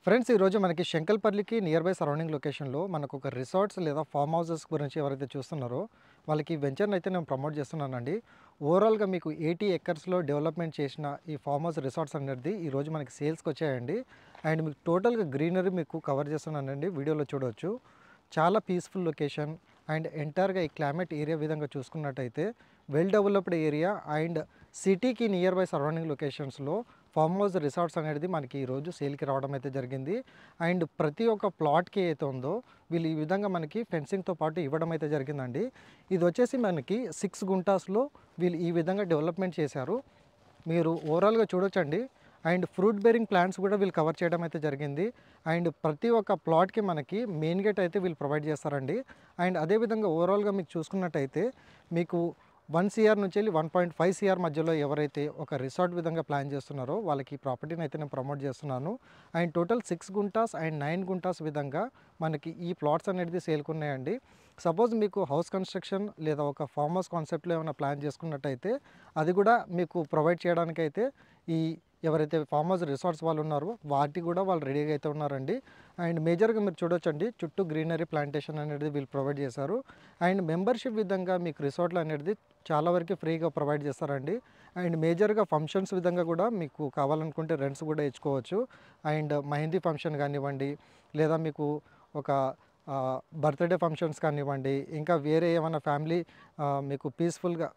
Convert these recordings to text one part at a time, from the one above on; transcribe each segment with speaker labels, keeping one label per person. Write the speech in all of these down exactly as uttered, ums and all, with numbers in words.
Speaker 1: Friends ఈరోజు మనకి శంకల్పల్లికి near by surrounding లొకేషన్లో మనకు ఒక రిసార్ట్స్ లేదా ఫామ్ హౌసెస్ గురించి ఎవరైతే చూస్తున్నారో వాళ్ళకి వెంచర్ని అయితే నేను ప్రమోట్ చేస్తున్నానండి. ఓవరాల్గా మీకు ఎయిటీ ఎకర్స్లో డెవలప్మెంట్ చేసిన ఈ ఫామ్ హౌస్ రిసార్ట్స్ అనేది ఈరోజు మనకి సేల్స్కి వచ్చాయండి. అండ్ మీకు టోటల్గా గ్రీనరీ మీకు కవర్ చేస్తున్నానండి, వీడియోలో చూడవచ్చు. చాలా పీస్ఫుల్ లొకేషన్ అండ్ ఎంటైర్గా ఈ క్లైమేట్ ఏరియా విధంగా చూసుకున్నట్టయితే వెల్ డెవలప్డ్ ఏరియా అండ్ సిటీకి నియర్ బై సరౌండింగ్ లొకేషన్స్లో ఫామ్ హౌస్ రిసార్ట్స్ అనేది మనకి ఈరోజు సేల్కి రావడం అయితే జరిగింది. అండ్ ప్రతి ఒక్క ప్లాట్కి అయితే ఉందో వీళ్ళు ఈ విధంగా మనకి ఫెన్సింగ్తో పాటు ఇవ్వడం అయితే జరిగిందండి. ఇది వచ్చేసి మనకి సిక్స్ గుంటాస్లో వీళ్ళు ఈ విధంగా డెవలప్మెంట్ చేశారు. మీరు ఓవరాల్గా చూడొచ్చండి. అండ్ ఫ్రూట్ బేరింగ్ ప్లాంట్స్ కూడా వీళ్ళు కవర్ చేయడం అయితే జరిగింది. అండ్ ప్రతి ఒక్క ప్లాట్కి మనకి మెయిన్ గేట్ అయితే వీళ్ళు ప్రొవైడ్ చేస్తారండి. అండ్ అదేవిధంగా ఓవరాల్గా మీకు చూసుకున్నట్టయితే మీకు వన్ సిఆర్ నుంచి వెళ్ళి వన్ పాయింట్ ఫైవ్ సిఆర్ మధ్యలో ఎవరైతే ఒక రిసార్ట్ విధంగా ప్లాన్ చేస్తున్నారో వాళ్ళకి ఈ ప్రాపర్టీని అయితే నేను ప్రమోట్ చేస్తున్నాను. And total six guntas and nine guntas విధంగా మనకి ఈ ప్లాట్స్ అనేది సేల్కున్నాయండి. సపోజ్ మీకు హౌస్ కన్స్ట్రక్షన్ లేదా ఒక ఫామ్ హౌస్ కాన్సెప్ట్లో ఏమైనా ప్లాన్ చేసుకున్నట్టయితే అది కూడా మీకు ప్రొవైడ్ చేయడానికైతే ఈ ఎవరైతే ఫామ్ హౌస్ రిసార్ట్స్ వాళ్ళు ఉన్నారో వాటి కూడా వాళ్ళు రెడీగా అయితే ఉన్నారండి. అండ్ మేజర్గా మీరు చూడొచ్చండి, చుట్టూ గ్రీనరీ ప్లాంటేషన్ అనేది వీళ్ళు ప్రొవైడ్ చేశారు. అండ్ మెంబర్షిప్ విధంగా మీకు రిసార్ట్లు అనేది చాలా వరకు ఫ్రీగా ప్రొవైడ్ చేస్తారండి. అండ్ మేజర్గా ఫంక్షన్స్ విధంగా కూడా మీకు కావాలనుకుంటే రెంట్స్ కూడా ఇచ్చుకోవచ్చు. అండ్ మెహందీ ఫంక్షన్ కానివ్వండి, లేదా మీకు ఒక బర్త్డే ఫంక్షన్స్ కానివ్వండి, ఇంకా వేరే ఏమైనా ఫ్యామిలీ మీకు పీస్ఫుల్గా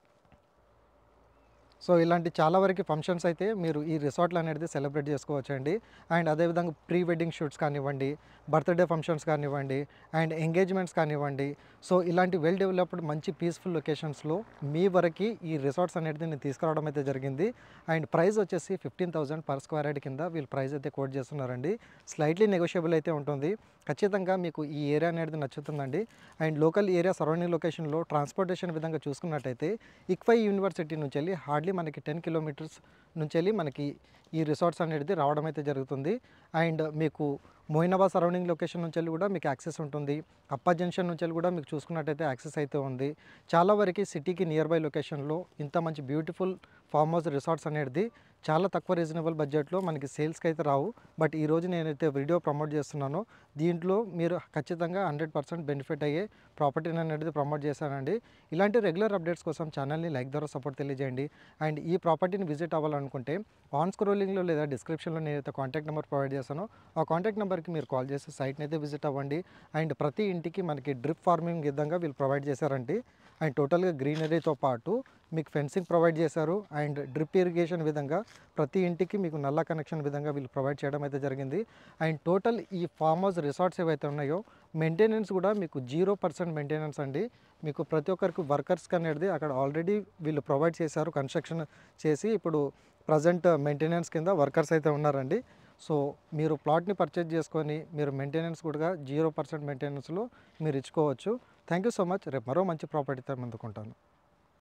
Speaker 1: సో ఇలాంటి చాలా వరకు ఫంక్షన్స్ అయితే మీరు ఈ రిసార్ట్లు అనేది సెలబ్రేట్ చేసుకోవచ్చండి. అండ్ అదేవిధంగా ప్రీ వెడ్డింగ్ షూట్స్ కానివ్వండి, బర్త్డే ఫంక్షన్స్ కానివ్వండి, అండ్ ఎంగేజ్మెంట్స్ కానివ్వండి. సో ఇలాంటి వెల్ డెవలప్డ్ మంచి పీస్ఫుల్ లొకేషన్స్లో మీ వరకు ఈ రిసార్ట్స్ అనేది నేను తీసుకురావడం అయితే జరిగింది. అండ్ ప్రైస్ వచ్చేసి fifteen thousand per square yard కింద వీళ్ళు ప్రైస్ అయితే కోట్ చేస్తున్నారండి. స్లైట్లీ నెగోషియబుల్ అయితే ఉంటుంది. ఖచ్చితంగా మీకు ఈ ఏరియా అనేది నచ్చుతుందండి. అండ్ లోకల్ ఏరియా సరౌండింగ్ లొకేషన్లో ట్రాన్స్పోర్టేషన్ విధంగా చూసుకున్నట్టయితే ఇక్ఫై యూనివర్సిటీ నుంచి వెళ్ళి హార్డ్లీ మనకి టెన్ కిలోమీటర్స్ నుంచి వెళ్ళి మనకి ఈ రిసార్ట్స్ అనేది రావడం అయితే జరుగుతుంది. అండ్ మీకు మోయినాబాద్ సరౌండింగ్ లొకేషన్ నుంచి వెళ్ళి కూడా మీకు యాక్సెస్ ఉంటుంది. అప్పా జంక్షన్ నుంచి వెళ్ళి కూడా మీకు చూసుకున్నట్టయితే యాక్సెస్ అయితే ఉంది. చాలా వరకు సిటీకి నియర్ బై లొకేషన్లో ఇంత మంచి బ్యూటిఫుల్ ఫామ్ హౌస్ రిసార్ట్స్ అనేది చాలా తక్కువ రీజనబుల్ బడ్జెట్లో మనకి సేల్స్కి అయితే రావు. బట్ ఈరోజు నేనైతే వీడియో ప్రమోట్ చేస్తున్నానో దీంట్లో మీరు ఖచ్చితంగా హండ్రెడ్ పర్సెంట్ బెనిఫిట్ అయ్యే ప్రాపర్టీని అనేది ప్రమోట్ చేశానండి. ఇలాంటి రెగ్యులర్ అప్డేట్స్ కోసం ఛానల్ని లైక్ ద్వారా సపోర్ట్ తెలియజేయండి. అండ్ ఈ ప్రాపర్టీని విజిట్ అవ్వాలనుకుంటే ఆన్ స్క్రోలింగ్లో లేదా డిస్క్రిప్షన్లో నేనైతే కాంటాక్ట్ నెంబర్ ప్రొవైడ్ చేశాను. ఆ కాంటాక్ట్ నెంబర్కి మీరు కాల్ చేసి సైట్ని అయితే విజిట్ అవ్వండి. అండ్ ప్రతి ఇంటికి మనకి డ్రిప్ ఫార్మింగ్ విధంగా వీళ్ళు ప్రొవైడ్ చేశారండి. అండ్ టోటల్గా గ్రీనరీతో పాటు మీకు ఫెన్సింగ్ ప్రొవైడ్ చేశారు. అండ్ డ్రిప్ ఇరిగేషన్ విధంగా ప్రతి ఇంటికి మీకు నల్ల కనెక్షన్ విధంగా వీళ్ళు ప్రొవైడ్ చేయడం అయితే జరిగింది. అండ్ టోటల్ ఈ ఫామ్ హౌస్ రిసార్ట్స్ ఏవైతే ఉన్నాయో మెయింటెనెన్స్ కూడా మీకు జీరో పర్సెంట్ మెయింటెనెన్స్ అండి. మీకు ప్రతి ఒక్కరికి వర్కర్స్కి అనేది అక్కడ ఆల్రెడీ వీళ్ళు ప్రొవైడ్ చేశారు. కన్స్ట్రక్షన్ చేసి ఇప్పుడు ప్రజెంట్ మెయింటెనెన్స్ కింద వర్కర్స్ అయితే ఉన్నారండి. సో మీరు ప్లాట్ని పర్చేజ్ చేసుకొని మీరు మెయింటెనెన్స్ కూడా జీరో పర్సెంట్ మెయింటెనెన్స్లో మీరు ఇచ్చుకోవచ్చు. Thank you so much. రేపు మరో మంచి ప్రాపర్టీతో ముందుకుంటాను.